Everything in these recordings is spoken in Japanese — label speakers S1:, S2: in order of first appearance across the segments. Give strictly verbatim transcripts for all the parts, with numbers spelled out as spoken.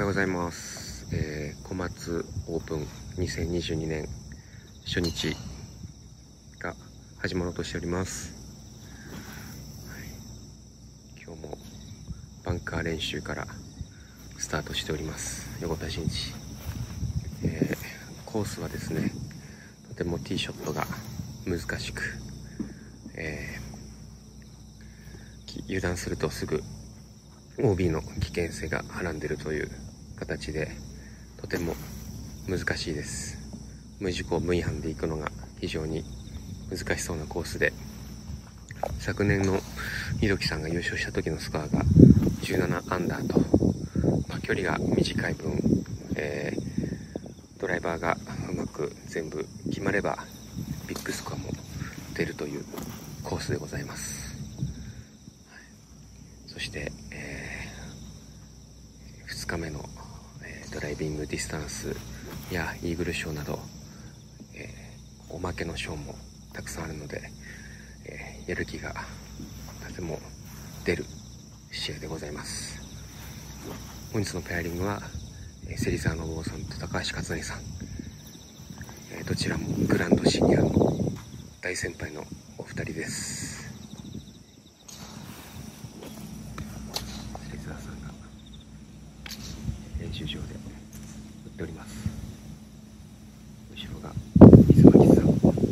S1: ようございます、えー、小松オープンにせんにじゅうにねん初日が始まろうとしております、はい、今日もバンカー練習からスタートしております横田真一、えー、コースはですねとてもティーショットが難しく、えー、油断するとすぐ オービー の危険性がはらんでいるという形でとても難しいです。無事故無違反で行くのが非常に難しそうなコースで、昨年の溝木さんが優勝した時のスコアがじゅうななアンダーと、まあ、距離が短い分、えー、ドライバーがうまく全部決まればビッグスコアも出るというコースでございます。そして、えー、ふつかめの、えー、ドライビングディスタンスやイーグル賞など、えー、おまけの賞もたくさんあるので、えー、やる気がとても出る試合でございます。本日のペアリングは、えー、芹沢信夫さんと高橋克典さん、えー、どちらもグランドシニアの大先輩のお二人です。芹沢さんが練習場で打っております。後ろが水巻さん、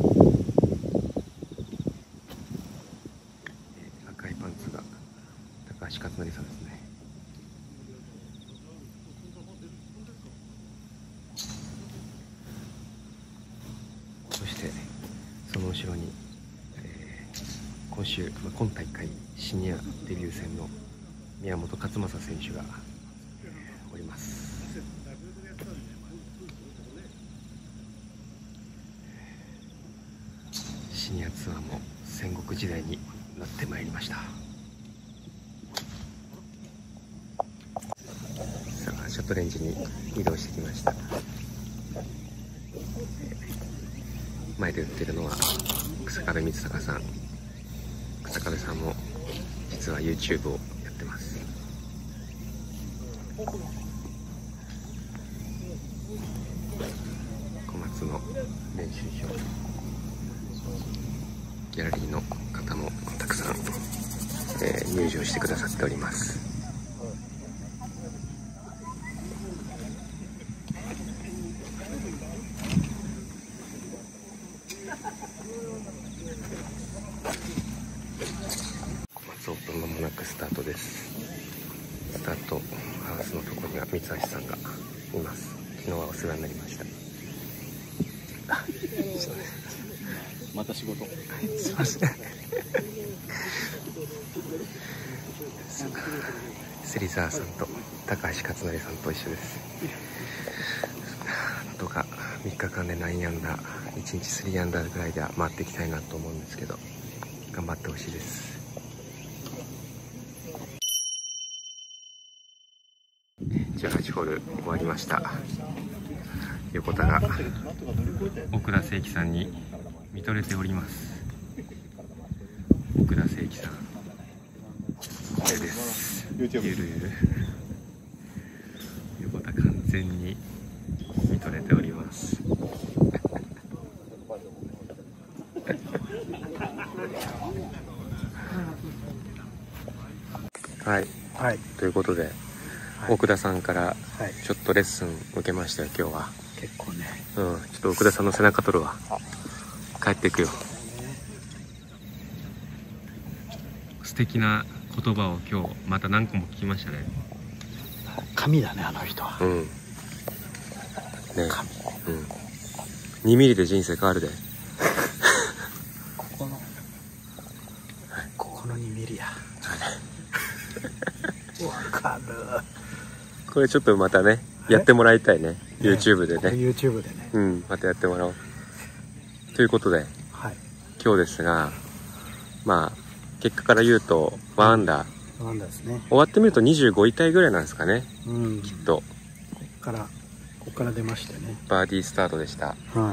S1: えー、赤いパンツが高橋克典さんですね。そしてその後ろに、えー、今週、まあ、今大会シニアデビュー戦の宮本勝正選手が、えー、おります。シニアツアーも戦国時代になってまいりました。さあショットレンジに移動してきました。前で打ってるのは草壁光隆さん。草壁さんも実は YouTube をやってます。小松の練習場、ギャラリーの方もたくさん、えー、入場してくださっております。小松オープンまもなくスタートです。スタートハウスのところには三橋さんがいます。昨日はお世話になりました。あ、すいません。
S2: また仕事。
S1: すいません。芹沢さんと高橋克典さんと一緒です。なんとかみっかかんでナインアンダー、いちにちスリーアンダーぐらいでは回っていきたいなと思うんですけど、頑張ってほしいです。じゅうはちホール終わりました。横田が奥田誠樹さんに見とれております。奥田誠樹さん、これです。ゆるゆる横田完全に見とれております。はい、はい、ということで、はい、奥田さんからちょっとレッスン受けましたよ今日は。
S2: 結構ね、
S1: うん、ちょっと奥田さんの背中取るわ。帰っていくよ。素敵な言葉を今日また何個も聞きましたね。
S2: 神だねあの人は。
S1: うんね、神、うん、にミリで人生変わるで。
S2: ここの、はい、ここのにミリや。わかる。
S1: これちょっとまたねやってもらいたいね、YouTube でね。
S2: YouTube でね、
S1: うん、またやってもらおうということで、はい、今日ですが、まあ結果から言うとワンアンダー、
S2: ワンアンダーですね。
S1: 終わってみるとにじゅうごいタイぐらいなんですかね、うん、きっと。こ
S2: っからここから出ましてね、
S1: バーディースタートでした。はい。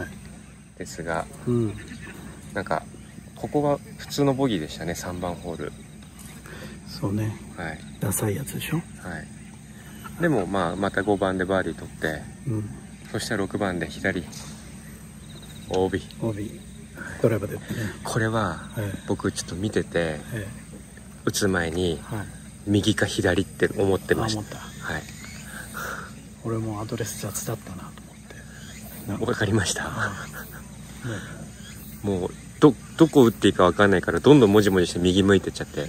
S1: ですが、うん、なんかここが普通のボギーでしたね、さんばんホール。
S2: そうね、はい、ダサいやつでしょ。はい。
S1: でもまあまたごばんでバーディー取って、
S2: うん、
S1: そしたらろくばんで左 オービー
S2: オービー ドライバーでね。
S1: これは僕ちょっと見てて、打つ前に右か左って思ってました。はい、
S2: 俺もアドレス雑だったなと思って。
S1: 分かりました。もうどどこ打っていいか分かんないからどんどんもじもじして右向いてっちゃって、あ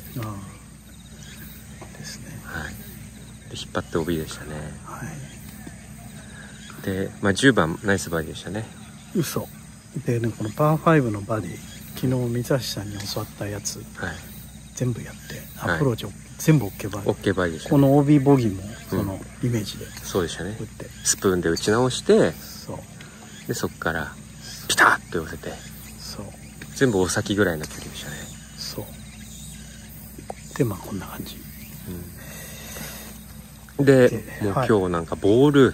S2: ですね。
S1: はい、で引っ張って オービー でしたね。
S2: はい、
S1: で、まあ、じゅうばんナイスバーディーでしたね。
S2: 嘘でね、このパーファイブのバーディー昨日三橋さんに教わったやつ、はい、全部やってアプローチを、はい、全部 OK バーディー。
S1: OK バーディーでした、ね、
S2: この オービー ボギーもそのイメージで、うん、
S1: そうでしたね。スプーンで打ち直して、そうでそこからピタッと寄せて、そう全部お先ぐらいの距離でしたね。
S2: そうでまあこんな感じ、
S1: うん、で, でもう今日なんかボール、はい、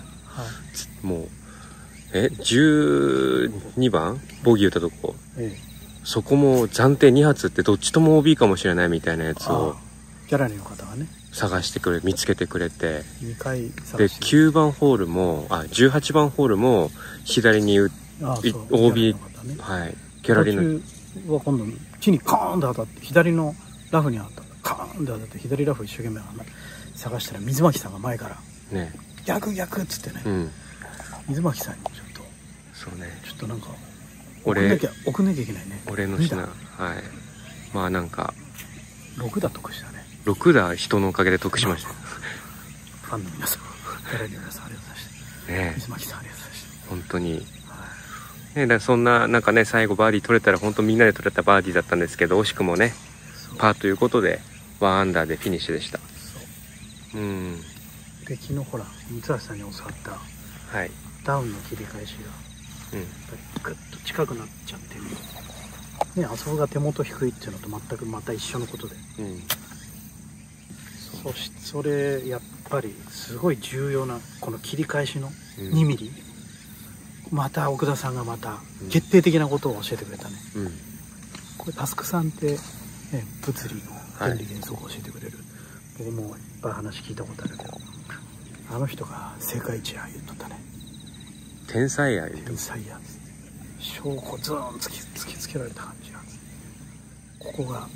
S1: もうえじゅうにばんボギー打ったとこ、ええ、そこも暫定に発ってどっちとも オービー かもしれないみたいなやつを
S2: ギャラリーの方がね
S1: 探してくれ見つけてくれて、
S2: にかい
S1: できゅうばんホールもあじゅうはちばんホールも左に打 オービー、ね、はいギャラリーの
S2: は今度木にカーンと当たって左のラフに当たってカーンと当たって左ラフ一生懸命探したら水巻さんが前からね逆逆っつってね、うん、水巻さんにちょっと
S1: そうね
S2: ちょっとなんか送んなきゃ送んなきゃいけないね。
S1: 俺の品はいまあなんか
S2: ろく打得したね。
S1: ろく打人のおかげで得しました。
S2: ファンの皆さんギャラリーの皆さんありがとうございましたね。水巻さんありがとうございました
S1: 本当に、はいね、だそんななんかね最後バーディー取れたら本当みんなで取れたバーディーだったんですけど惜しくもねパーということでワンアンダーでフィニッシュでした。そううん
S2: で昨日ほら三橋さんに教わった、はい、ダウンの切り返しが、うん、やっぱりグッと近くなっちゃってる、ね、あそこが手元低いっていうのと全くまた一緒のことで、うん、そしてそれやっぱりすごい重要なこの切り返しのにミリ、うん、また奥田さんがまた決定的なことを教えてくれたね、うん、これタスクさんって、ね、物理の原理原則を教えてくれる、はい、僕もいっぱい話聞いたことあるけどあの人が世界一や言っとったね。
S1: 天才や言う
S2: 天才や証拠ズーン突き突きつけられた感じやここが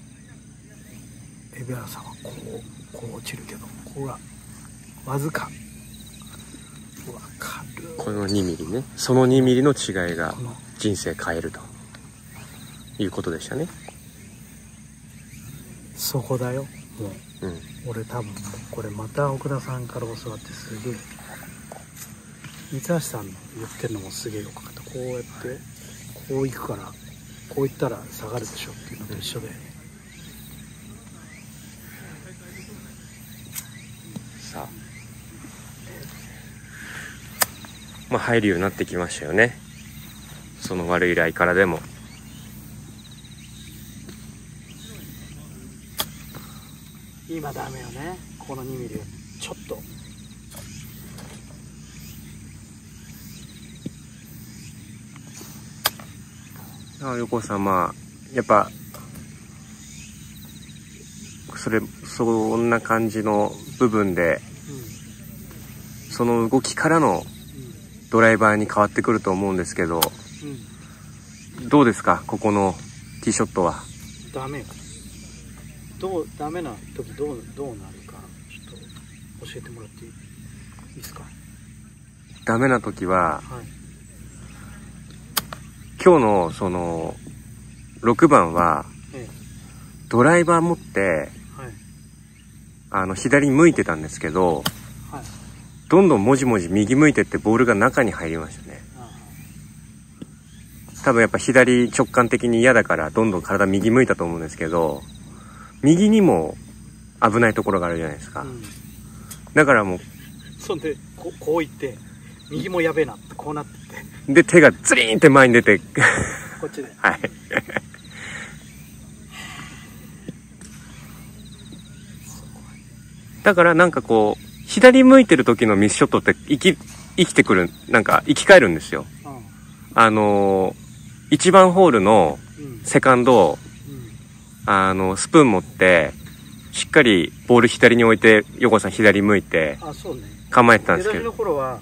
S2: 海老原さんはこうこう落ちるけどここがわずか分かる
S1: このにミリねそのにミリの違いが人生変えるということでしたね。
S2: そこだよもう、うん、俺多分これまた奥田さんから教わってすげえ三橋さんの言ってるのもすげえよかった。こうやってこう行くからこう行ったら下がるでしょっていうのと一緒で、うん、
S1: さあまあ入るようになってきましたよねその悪いライからでも。
S2: 今ダメよねこのにミリちょっと
S1: ああ横さんまあやっぱそれそんな感じの部分で、うん、その動きからのドライバーに変わってくると思うんですけど、うん、どうですかここのティーショットは。
S2: ダメよどうダメな時どうどうなるかちょっと教えてもらっていいですか。
S1: ダメな時は、はい、今日のそのろくばんは、ええ、ドライバー持って、はい、あの左に向いてたんですけど、はい、どんどんもじもじ右向いてってボールが中に入りましたね。多分やっぱ左直感的に嫌だからどんどん体右向いたと思うんですけど右にも危ないところがあるじゃないですか、うん、だからもう
S2: そんで こ, こういって右もやべえなってこうなってって
S1: で手がズリーンって前に出て
S2: こっちで
S1: はいだからなんかこう左向いてる時のミスショットって生き生きてくるなんか生き返るんですよ、うん、あのー、いちばんホールのセカンド、うん、あのスプーン持ってしっかりボール左に置いて、横さん左向いて構えてたんですけど、
S2: 出だしの頃は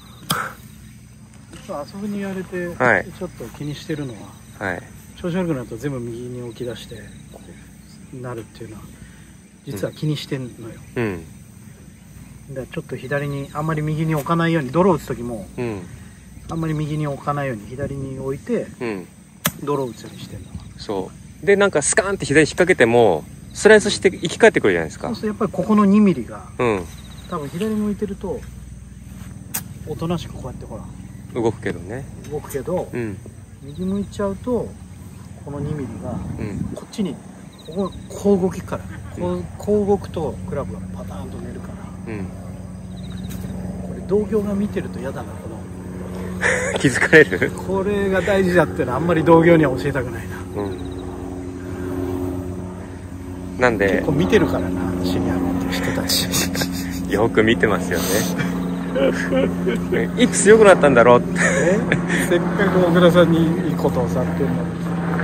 S2: 遊びに言われて、
S1: はい、
S2: ちょっと気にしてるのは、はい、調子悪くなると全部右に置き出してこうなるっていうのは実は気にしてんのよ、うん、だからちょっと左にあんまり右に置かないように、泥を打つ時も、うん、あんまり右に置かないように左に置いて、うん、泥を打つようにしてんの。
S1: そうで、なんかスカーンって左に引っ掛けてもスライスして生き返ってくるじゃないですか。
S2: そうするとやっぱりここのにミリが、うん、多分左に向いてるとおとなしくこうやってほら
S1: 動くけどね、
S2: 動くけど、うん、右向いちゃうとこのにミリが、うん、こっちにこここう動きからね、こう、こう動くとクラブがパターンと寝るから、うん、これ同業が見てると嫌だな、この
S1: 気づかれる
S2: これが大事だってのはあんまり同業には教えたくないな、うん、
S1: なんで
S2: 結構見てるからな、シニアの人たち
S1: よく見てますよねいつ良くなったんだろうって
S2: せっかく小倉さんにいいことをさってるのに、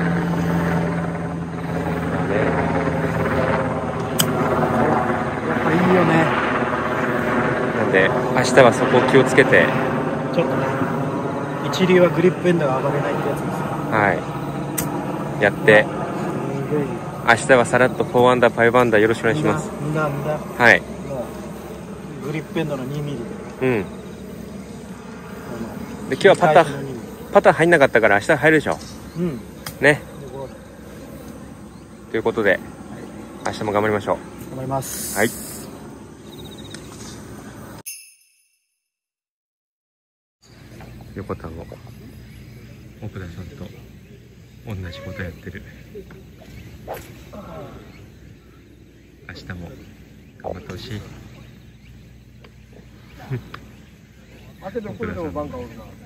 S2: やっぱいいよね。
S1: なんで明日はそこを気をつけて、
S2: ちょっとね、一流はグリップエンドが上がれないってやつですよ。
S1: はい、やって明日はさらっとフォーアンダーファイブアンダーよろしくお願いします。
S2: んだんだ
S1: はい、
S2: もうグリップエンドのにミリで、うん、
S1: で今日はパターパター入んなかったから明日入るでしょ、うん、ね。ということで、はい、明日も頑張りましょう。
S2: 頑張ります。
S1: はい。横田も奥田さんと同じことやってる。明日も頑張ってほしい。奥田さん